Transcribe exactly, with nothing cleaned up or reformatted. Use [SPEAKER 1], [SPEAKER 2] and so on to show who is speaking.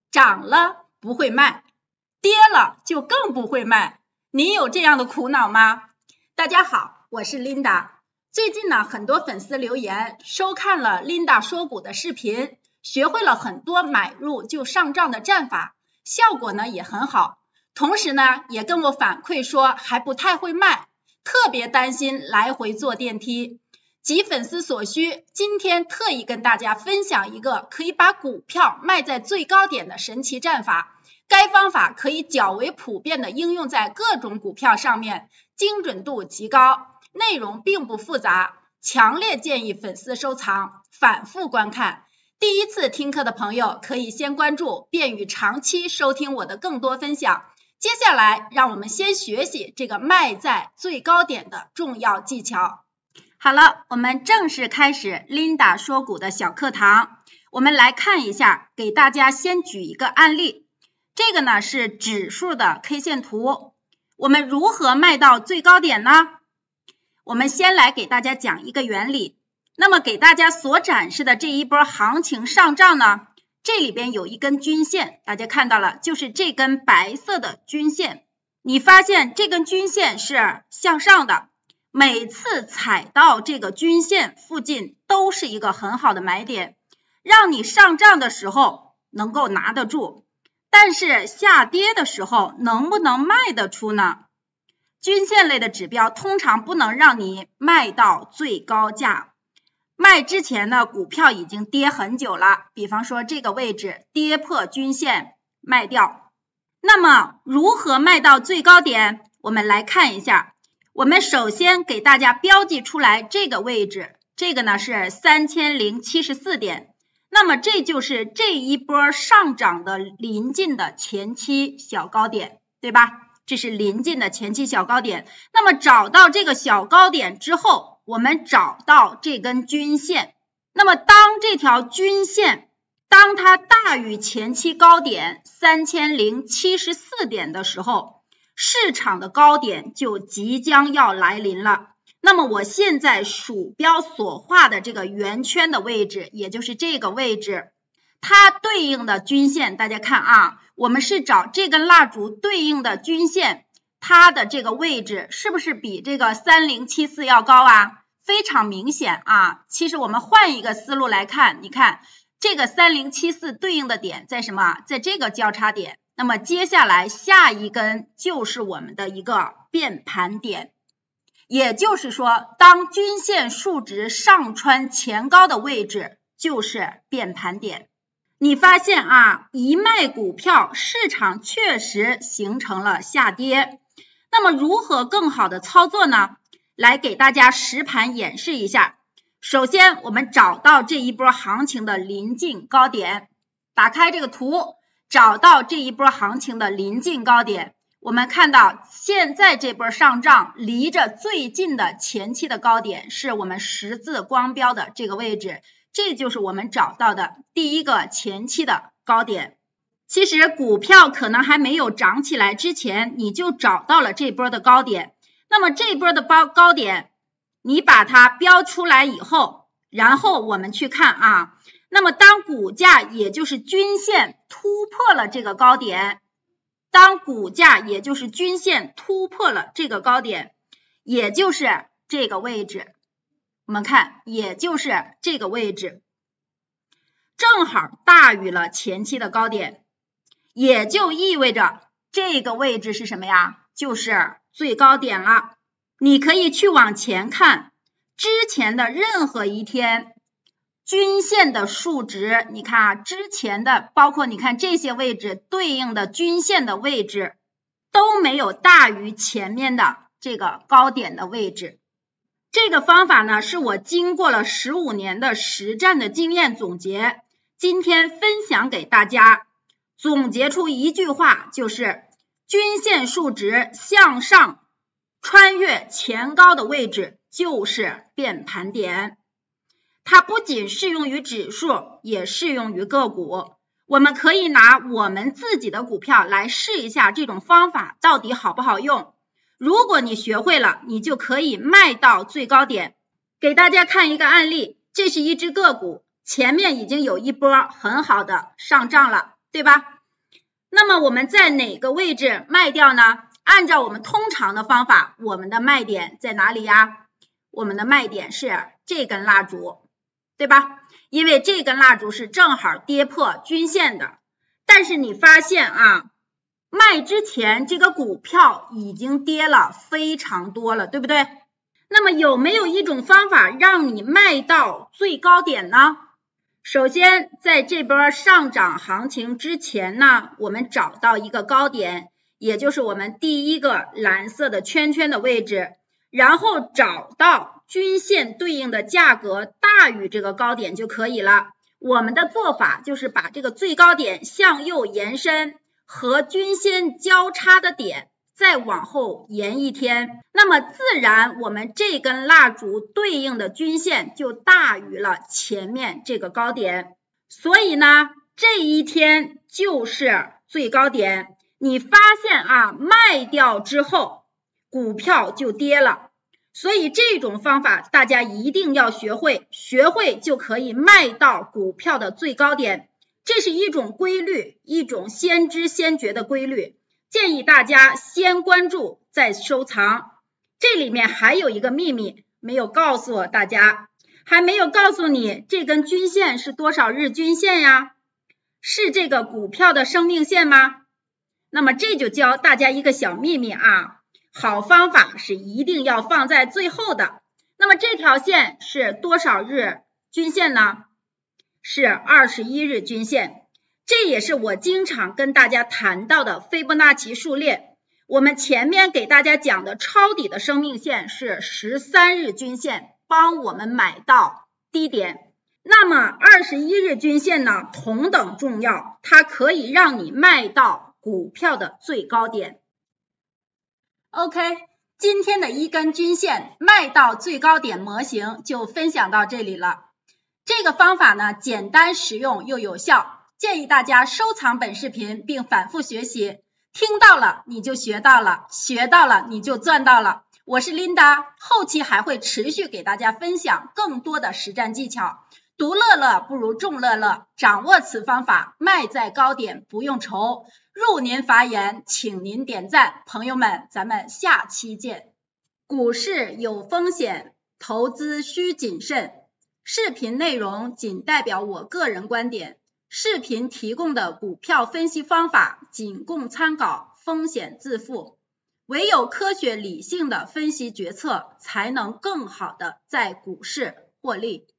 [SPEAKER 1] 涨了不会卖，跌了就更不会卖。你有这样的苦恼吗？大家好，我是 Linda。最近呢，很多粉丝留言收看了 Linda 说股的视频，学会了很多买入就上涨的战法，效果呢也很好。同时呢，也跟我反馈说还不太会卖，特别担心来回坐电梯。急粉丝所需，今天特意跟大家分享一个可以把股票卖在最高点的神奇战法。该方法可以较为普遍的应用在各种股票上面，精准度极高，内容并不复杂，强烈建议粉丝收藏，反复观看。第一次听课的朋友可以先关注，便于长期收听我的更多分享。接下来让我们先学习这个卖在最高点的重要技巧。好了，我们正式开始 Linda 说股的小课堂。我们来看一下，给大家先举一个案例。这个呢是指数的 K 线图。我们如何卖到最高点呢？我们先来给大家讲一个原理。那么给大家所展示的这一波行情上涨呢，这里边有一根均线，大家看到了，就是这根白色的均线。你发现这根均线是向上的，每次踩到这个均线附近都是一个很好的买点，让你上涨的时候能够拿得住，但是下跌的时候能不能卖得出呢？均线类的指标通常不能让你卖到最高价，卖之前呢股票已经跌很久了，比方说这个位置跌破均线卖掉。那么如何卖到最高点？我们来看一下。我们首先给大家标记出来这个位置，这个呢是三千零七十四点，那么这就是这一波上涨的临近的前期小高点，对吧？这是临近的前期小高点。那么找到这个小高点之后，我们找到这根均线，那么当这条均线当它大于前期高点三千零七十四点的时候，市场的高点就即将要来临了。那么我现在鼠标所画的这个圆圈的位置，也就是这个位置，它对应的均线，大家看啊，我们是找这根蜡烛对应的均线，它的这个位置是不是比这个三零七四要高啊？非常明显啊。其实我们换一个思路来看，你看这个三零七四对应的点在什么？在这个交叉点。那么接下来下一根就是我们的一个变盘点，也就是说当均线数值上穿前高的位置就是变盘点。你发现啊，一卖股票市场确实形成了下跌。那么如何更好的操作呢？来给大家实盘演示一下。首先我们找到这一波行情的临近高点，打开这个图，找到这一波行情的临近高点，我们看到现在这波上涨离着最近的前期的高点是我们十字光标的这个位置，这就是我们找到的第一个前期的高点。其实股票可能还没有涨起来之前，你就找到了这波的高点。那么这波的高点你把它标出来以后，然后我们去看啊，那么当股价也就是均线突破了这个高点，当股价也就是均线突破了这个高点，也就是这个位置，我们看也就是这个位置，正好大于了前期的高点，也就意味着这个位置是什么呀？就是最高点了。你可以去往前看，之前的任何一天均线的数值，你看啊，之前的包括你看这些位置对应的均线的位置都没有大于前面的这个高点的位置。这个方法呢，是我经过了十五年的实战的经验总结，今天分享给大家，总结出一句话，就是均线数值向上穿越前高的位置就是变盘点。它不仅适用于指数，也适用于个股。我们可以拿我们自己的股票来试一下这种方法到底好不好用。如果你学会了，你就可以卖到最高点。给大家看一个案例，这是一只个股，前面已经有一波很好的上涨了，对吧？ 那么我们在哪个位置卖掉呢？按照我们通常的方法，我们的卖点在哪里呀？我们的卖点是这根蜡烛，对吧？因为这根蜡烛是正好跌破均线的。但是你发现啊，卖之前这个股票已经跌了非常多了，对不对？那么有没有一种方法让你卖到最高点呢？首先在这波上涨行情之前呢，我们找到一个高点，也就是我们第一个蓝色的圈圈的位置，然后找到均线对应的价格大于这个高点就可以了。我们的做法就是把这个最高点向右延伸，和均线交叉的点再往后延一天，那么自然我们这根蜡烛对应的均线就大于了前面这个高点，所以呢这一天就是最高点。你发现啊，卖掉之后股票就跌了，所以这种方法大家一定要学会，学会就可以卖到股票的最高点。这是一种规律，一种先知先觉的规律，建议大家先关注再收藏。这里面还有一个秘密没有告诉大家，还没有告诉你这根均线是多少日均线呀？是这个股票的生命线吗？那么这就教大家一个小秘密啊，好方法是一定要放在最后的。那么这条线是多少日均线呢？是二十一日均线，这也是我经常跟大家谈到的斐波那契数列。我们前面给大家讲的抄底的生命线是十三日均线，帮我们买到低点。那么二十一日均线呢，同等重要，它可以让你卖到股票的最高点。OK， 今天的一根均线卖到最高点模型就分享到这里了。这个方法呢，简单实用又有效，建议大家收藏本视频并反复学习。听到了你就学到了，学到了你就赚到了。我是 Linda， 后期还会持续给大家分享更多的实战技巧。独乐乐不如众乐乐，掌握此方法，卖在高点不用愁。入您法眼，请您点赞。朋友们，咱们下期见。股市有风险，投资需谨慎。视频内容仅代表我个人观点，视频提供的股票分析方法仅供参考，风险自负。唯有科学理性的分析决策，才能更好的在股市获利。